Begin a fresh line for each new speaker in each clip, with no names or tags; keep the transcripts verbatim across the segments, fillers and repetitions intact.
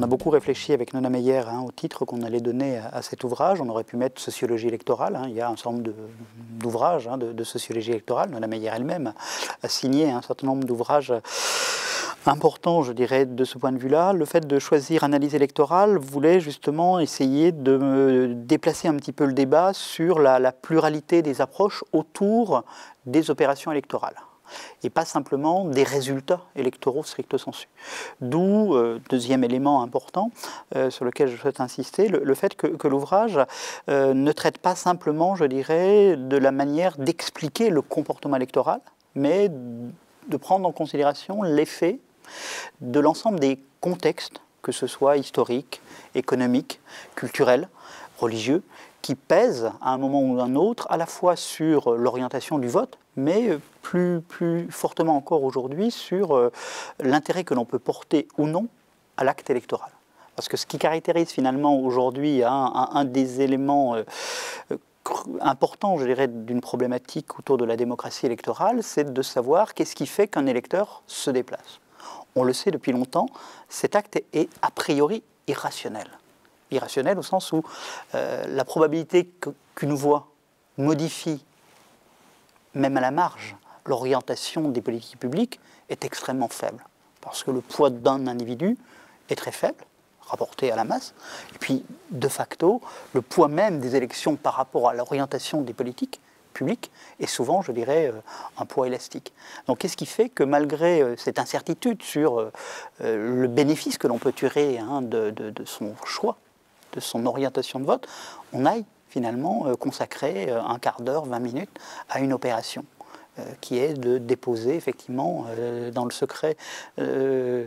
a beaucoup réfléchi avec Nona Meyer hein, au titre qu'on allait donner à, à cet ouvrage. On aurait pu mettre sociologie électorale. Hein. Il y a un certain nombre d'ouvrages hein, de, de sociologie électorale. Nona Meyer elle-même a signé un certain nombre d'ouvrages importants, je dirais, de ce point de vue-là. Le fait de choisir analyse électorale voulait justement essayer de déplacer un petit peu le débat sur la, la pluralité des approches autour des opérations électorales, et pas simplement des résultats électoraux stricto sensu. D'où, euh, deuxième élément important euh, sur lequel je souhaite insister, le, le fait que, que l'ouvrage euh, ne traite pas simplement, je dirais, de la manière d'expliquer le comportement électoral, mais de prendre en considération l'effet de l'ensemble des contextes, que ce soit historiques, économiques, culturels, religieux, qui pèsent à un moment ou à un autre à la fois sur l'orientation du vote, mais plus, plus fortement encore aujourd'hui sur euh, l'intérêt que l'on peut porter ou non à l'acte électoral. Parce que ce qui caractérise finalement aujourd'hui un, un, un des éléments euh, importants, je dirais, d'une problématique autour de la démocratie électorale, c'est de savoir qu'est-ce qui fait qu'un électeur se déplace. On le sait depuis longtemps, cet acte est a priori irrationnel. Irrationnel au sens où euh, la probabilité qu'une voix modifie, même à la marge, l'orientation des politiques publiques est extrêmement faible. Parce que le poids d'un individu est très faible, rapporté à la masse. Et puis, de facto, le poids même des élections par rapport à l'orientation des politiques publiques est souvent, je dirais, un poids élastique. Donc, qu'est-ce qui fait que malgré cette incertitude sur le bénéfice que l'on peut tirer hein, de, de, de son choix, de son orientation de vote, on aille finalement euh, consacrer euh, un quart d'heure, vingt minutes à une opération euh, qui est de déposer effectivement euh, dans le secret euh,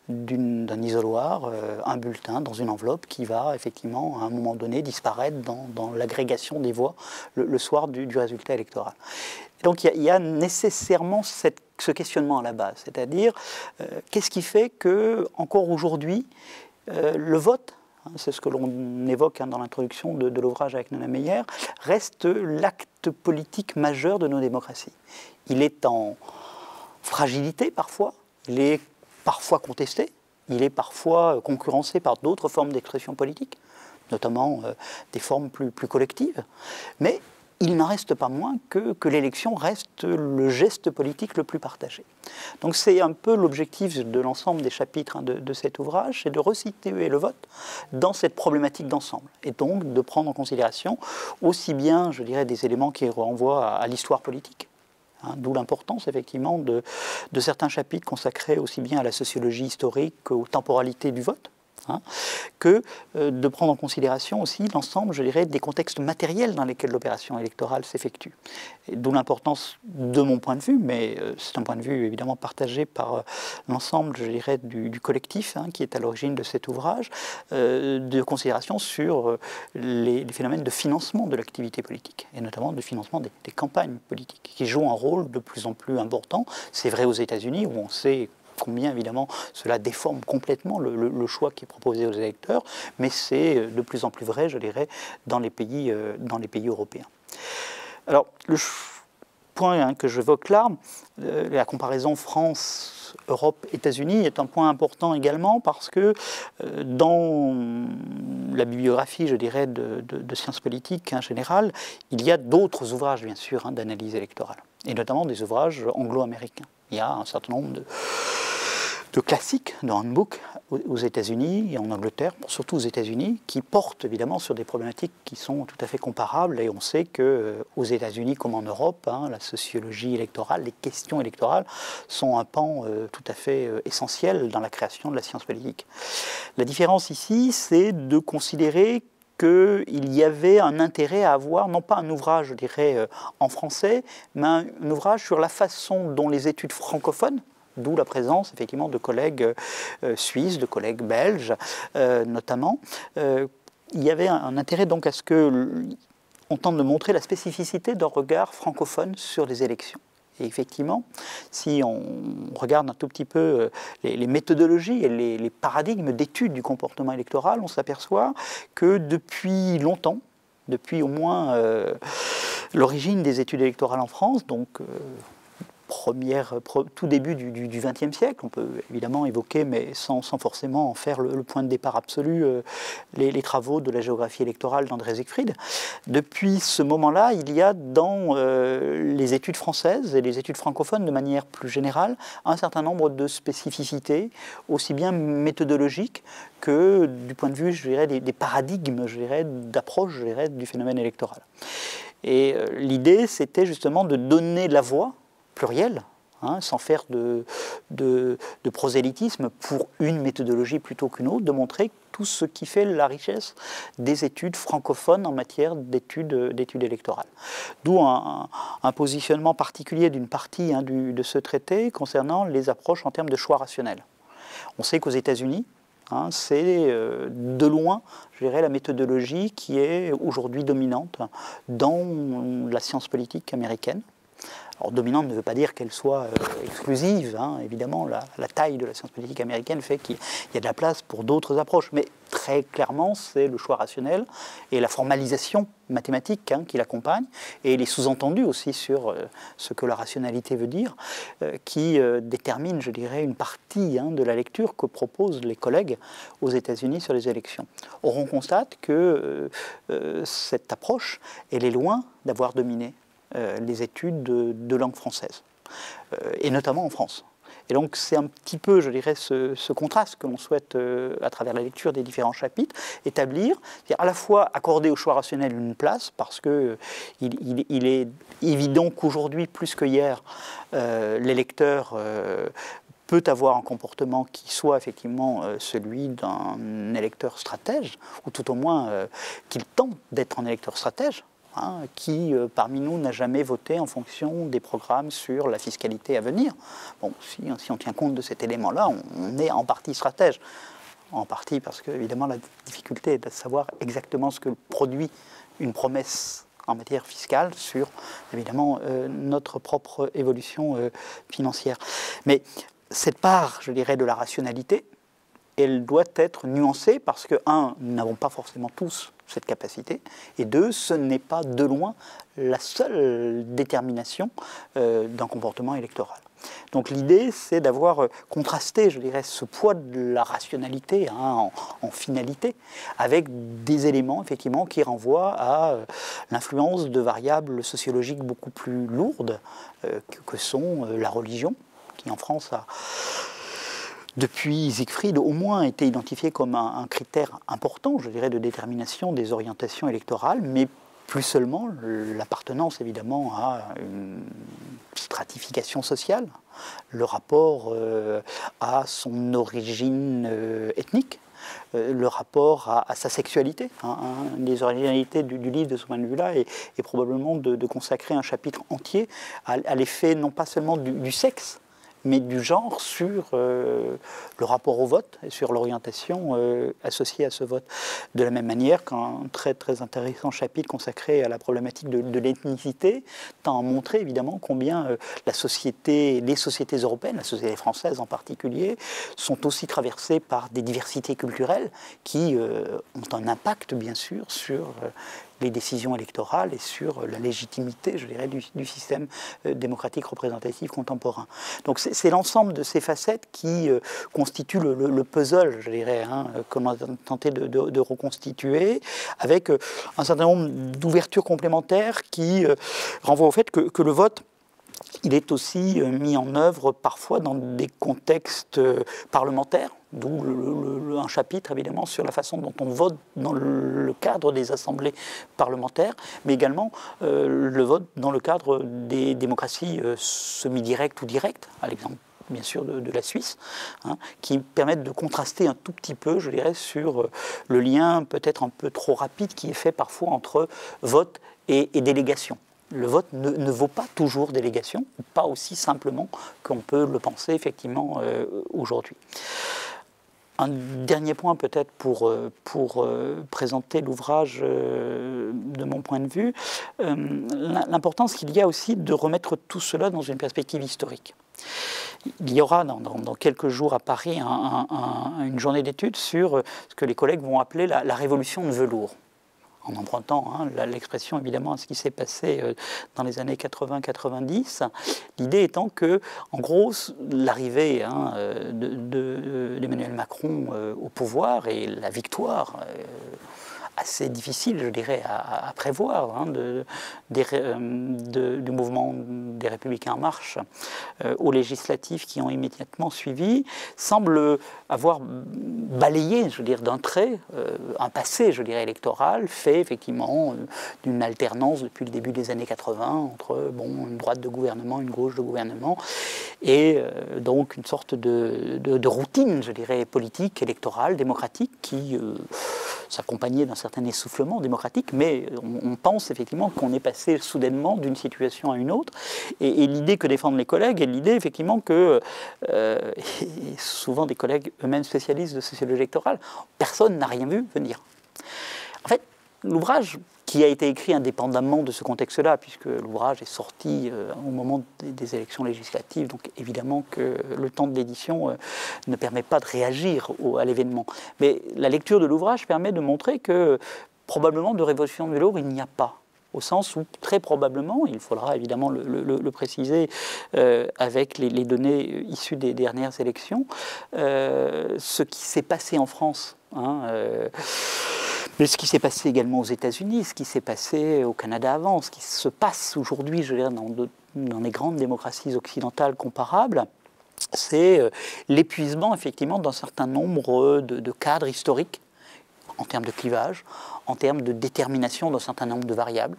d'un isoloir euh, un bulletin dans une enveloppe qui va effectivement à un moment donné disparaître dans, dans l'agrégation des voix le, le soir du, du résultat électoral. Et donc il y, y a nécessairement cette, ce questionnement à la base, c'est-à-dire euh, qu'est-ce qui fait que encore aujourd'hui euh, le vote, c'est ce que l'on évoque hein, dans l'introduction de, de l'ouvrage avec Nona Meyer, reste l'acte politique majeur de nos démocraties. Il est en fragilité parfois, il est parfois contesté, il est parfois concurrencé par d'autres formes d'expression politique, notamment euh, des formes plus, plus collectives, mais il n'en reste pas moins que, que l'élection reste le geste politique le plus partagé. Donc c'est un peu l'objectif de l'ensemble des chapitres hein, de, de cet ouvrage, c'est de resituer le vote dans cette problématique d'ensemble, et donc de prendre en considération aussi bien, je dirais, des éléments qui renvoient à, à l'histoire politique, hein, d'où l'importance effectivement de, de certains chapitres consacrés aussi bien à la sociologie historique qu'aux temporalités du vote, Hein, que euh, de prendre en considération aussi l'ensemble, je dirais, des contextes matériels dans lesquels l'opération électorale s'effectue. D'où l'importance, de mon point de vue, mais euh, c'est un point de vue évidemment partagé par euh, l'ensemble, je dirais, du, du collectif hein, qui est à l'origine de cet ouvrage, euh, de considération sur euh, les, les phénomènes de financement de l'activité politique, et notamment de financement des, des campagnes politiques, qui jouent un rôle de plus en plus important. C'est vrai aux États-Unis, où on sait combien évidemment cela déforme complètement le, le, le choix qui est proposé aux électeurs, mais c'est de plus en plus vrai, je dirais, dans les pays, euh, dans les pays européens. Alors, le point hein, que j'évoque là, euh, la comparaison France, Europe, États-Unis est un point important également parce que euh, dans la bibliographie, je dirais, de, de, de sciences politiques en général, il y a d'autres ouvrages, bien sûr, hein, d'analyse électorale, et notamment des ouvrages anglo-américains. Il y a un certain nombre de, de classiques, de handbooks aux États-Unis et en Angleterre, surtout aux États-Unis, qui portent évidemment sur des problématiques qui sont tout à fait comparables. Et on sait qu'aux États-Unis comme en Europe, hein, la sociologie électorale, les questions électorales sont un pan euh, tout à fait euh, essentiel dans la création de la science politique. La différence ici, c'est de considérer qu'il y avait un intérêt à avoir, non pas un ouvrage, je dirais, euh, en français, mais un, un ouvrage sur la façon dont les études francophones, d'où la présence effectivement de collègues euh, suisses, de collègues belges euh, notamment, euh, il y avait un, un intérêt donc à ce qu'on tente de montrer la spécificité d'un regard francophone sur les élections. Et effectivement, si on regarde un tout petit peu les, les méthodologies et les, les paradigmes d'études du comportement électoral, on s'aperçoit que depuis longtemps, depuis au moins euh, l'origine des études électorales en France, donc euh, première, tout début du vingtième siècle. On peut évidemment évoquer, mais sans, sans forcément en faire le, le point de départ absolu, euh, les, les travaux de la géographie électorale d'André Siegfried. Depuis ce moment-là, il y a dans euh, les études françaises et les études francophones de manière plus générale un certain nombre de spécificités, aussi bien méthodologiques que du point de vue, je dirais, des, des paradigmes, je dirais, d'approche, je dirais, du phénomène électoral. Et euh, l'idée, c'était justement de donner la voix plurielle, hein, sans faire de, de, de prosélytisme pour une méthodologie plutôt qu'une autre, de montrer tout ce qui fait la richesse des études francophones en matière d'études d'études électorales. D'où un, un positionnement particulier d'une partie hein, du, de ce traité concernant les approches en termes de choix rationnels. On sait qu'aux États-Unis, Hein, c'est euh, de loin, je dirais, la méthodologie qui est aujourd'hui dominante dans la science politique américaine. Alors, dominante ne veut pas dire qu'elle soit euh, exclusive, hein. Évidemment, la, la taille de la science politique américaine fait qu'il y a de la place pour d'autres approches, mais très clairement, c'est le choix rationnel et la formalisation mathématique hein, qui l'accompagne, et les sous-entendus aussi sur euh, ce que la rationalité veut dire, euh, qui euh, déterminent, je dirais, une partie hein, de la lecture que proposent les collègues aux États-Unis sur les élections. Or, on constate que euh, euh, cette approche, elle est loin d'avoir dominé Euh, les études de, de langue française, euh, et notamment en France. Et donc c'est un petit peu, je dirais, ce, ce contraste que l'on souhaite, euh, à travers la lecture des différents chapitres, établir, c'est-à-dire à la fois accorder au choix rationnel une place, parce qu'il euh, il, il est évident qu'aujourd'hui, plus que hier, euh, l'électeur euh, peut avoir un comportement qui soit effectivement euh, celui d'un électeur stratège, ou tout au moins euh, qu'il tente d'être un électeur stratège, Hein, qui, euh, parmi nous, n'a jamais voté en fonction des programmes sur la fiscalité à venir. Bon, si, si on tient compte de cet élément-là, on, on est en partie stratège. En partie parce que, évidemment, la difficulté est de savoir exactement ce que produit une promesse en matière fiscale sur, évidemment, euh, notre propre évolution euh, financière. Mais cette part, je dirais, de la rationalité, elle doit être nuancée parce que, un, nous n'avons pas forcément tous cette capacité, et deux, ce n'est pas de loin la seule détermination euh, d'un comportement électoral. Donc l'idée, c'est d'avoir contrasté, je dirais, ce poids de la rationalité hein, en, en finalité, avec des éléments, effectivement, qui renvoient à euh, l'influence de variables sociologiques beaucoup plus lourdes euh, que, que sont euh, la religion, qui en France a... depuis Siegfried, au moins été identifié comme un, un critère important, je dirais, de détermination des orientations électorales, mais plus seulement l'appartenance, évidemment, à une stratification sociale, le rapport euh, à son origine euh, ethnique, euh, le rapport à, à sa sexualité. Hein, hein, les originalités du, du livre, de ce point de vue-là, est, est probablement de, de consacrer un chapitre entier à, à l'effet, non pas seulement du, du sexe, mais du genre sur euh, le rapport au vote et sur l'orientation euh, associée à ce vote. De la même manière qu'un très très intéressant chapitre consacré à la problématique de, de l'ethnicité tend à montrer évidemment combien euh, la société, les sociétés européennes, la société française en particulier, sont aussi traversées par des diversités culturelles qui euh, ont un impact bien sûr sur euh, les décisions électorales et sur la légitimité, je dirais, du, du système euh, démocratique représentatif contemporain. Donc c'est l'ensemble de ces facettes qui euh, constituent le, le, le puzzle, je dirais, hein, que l'on a tenté de, de, de reconstituer, avec euh, un certain nombre d'ouvertures complémentaires qui euh, renvoient au fait que, que le vote, il est aussi euh, mis en œuvre parfois dans des contextes euh, parlementaires, d'où un chapitre évidemment sur la façon dont on vote dans le, le cadre des assemblées parlementaires, mais également euh, le vote dans le cadre des démocraties euh, semi-directes ou directes, à l'exemple bien sûr de, de la Suisse, hein, qui permettent de contraster un tout petit peu, je dirais, sur euh, le lien peut-être un peu trop rapide qui est fait parfois entre vote et, et délégation. Le vote ne, ne vaut pas toujours délégation, pas aussi simplement qu'on peut le penser effectivement euh, aujourd'hui. Un dernier point peut-être pour, pour euh, présenter l'ouvrage euh, de mon point de vue, euh, l'importance qu'il y a aussi de remettre tout cela dans une perspective historique. Il y aura dans, dans, dans quelques jours à Paris un, un, un, une journée d'études sur ce que les collègues vont appeler la, la révolution de velours. en empruntant hein, l'expression évidemment à ce qui s'est passé euh, dans les années quatre-vingts quatre-vingt-dix. L'idée étant que, en gros, l'arrivée hein, d'Emmanuel de, Macron euh, au pouvoir et la victoire euh, assez difficile, je dirais, à, à prévoir, hein, de, des, de, du mouvement des Républicains en marche euh, aux législatives qui ont immédiatement suivi, semble avoir balayé, je veux dire, d'un trait, euh, un passé, je dirais, électoral, fait effectivement euh, d'une alternance depuis le début des années quatre-vingts entre bon, une droite de gouvernement, une gauche de gouvernement, et euh, donc une sorte de, de, de routine, je dirais, politique, électorale, démocratique, qui euh, s'accompagnait d'un certain essoufflement démocratique, mais on, on pense effectivement qu'on est passé soudainement d'une situation à une autre. Et, et l'idée que défendent les collègues est l'idée effectivement que, euh, et souvent des collègues eux-mêmes spécialistes de sociologie électorale, personne n'a rien vu venir. En fait, l'ouvrage qui a été écrit indépendamment de ce contexte-là, puisque l'ouvrage est sorti euh, au moment des, des élections législatives, donc évidemment que le temps de l'édition euh, ne permet pas de réagir au, à l'événement. Mais la lecture de l'ouvrage permet de montrer que probablement de révolution de vélo, il n'y a pas. Au sens où, très probablement, il faudra évidemment le, le, le préciser euh, avec les, les données issues des dernières élections, euh, ce qui s'est passé en France, hein, euh, mais ce qui s'est passé également aux États-Unis, ce qui s'est passé au Canada avant, ce qui se passe aujourd'hui, je veux dire, dans, de, dans les grandes démocraties occidentales comparables, c'est euh, l'épuisement, effectivement, d'un certain nombre de, de cadres historiques, en termes de clivage, en termes de détermination d'un certain nombre de variables.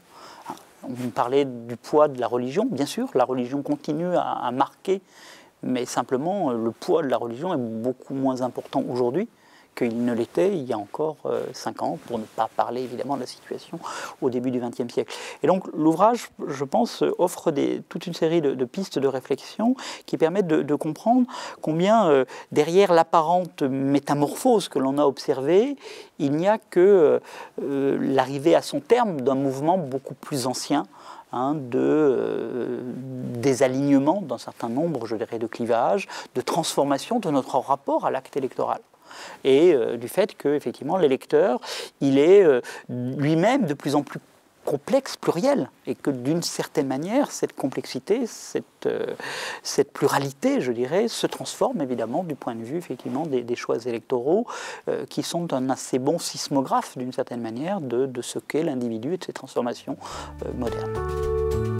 On parlait du poids de la religion, bien sûr, la religion continue à, à marquer, mais simplement, le poids de la religion est beaucoup moins important aujourd'hui qu'il ne l'était il y a encore euh, cinq ans, pour ne pas parler évidemment de la situation au début du vingtième siècle. Et donc l'ouvrage, je pense, offre des, toute une série de, de pistes de réflexion qui permettent de, de comprendre combien euh, derrière l'apparente métamorphose que l'on a observée, il n'y a que euh, l'arrivée à son terme d'un mouvement beaucoup plus ancien, Hein, de, euh, des alignements d'un certain nombre, je dirais, de clivages, de transformation de notre rapport à l'acte électoral. Et euh, du fait que, effectivement, l'électeur, il est euh, lui-même de plus en plus complexe, pluriel, et que d'une certaine manière, cette complexité, cette, euh, cette pluralité, je dirais, se transforme évidemment du point de vue, effectivement, des, des choix électoraux, euh, qui sont un assez bon sismographe, d'une certaine manière, de, de ce qu'est l'individu et de ses transformations euh, modernes.